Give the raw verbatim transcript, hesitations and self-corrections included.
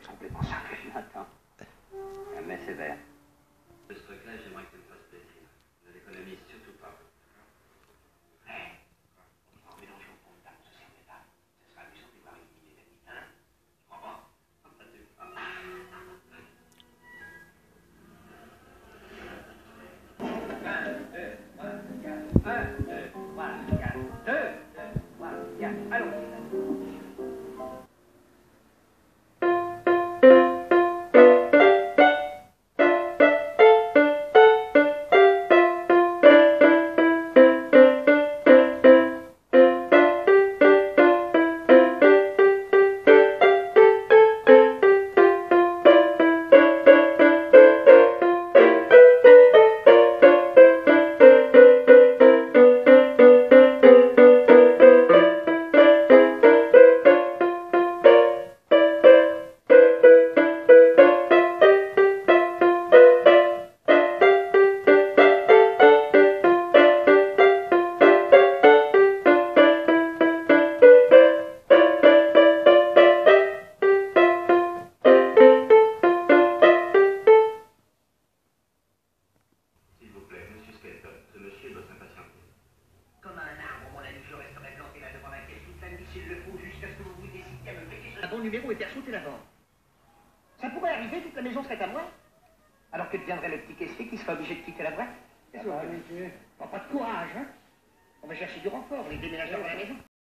êtes complètement cinglé. Attends. Mais sévère. De ce truc-là, j'aimerais que tu me fasses plaisir. Ne l'économise surtout pas. Mais, en mélangeant pour une dame, ce serait mesdames. Ce serait amusant de voir une millier d'amis. Hein? Tu crois pas? Un, deux, trois, quatre. Deux, deux, trois, quatre. Allons-y. Bon numéro et faire sauter la vente. Ça pourrait arriver, toute la maison serait à moi. Alors que deviendrait le petit caissier qui serait obligé de quitter la boîte. Ah, bah, pas de courage, hein. On va chercher du renfort, les déménageurs à la maison.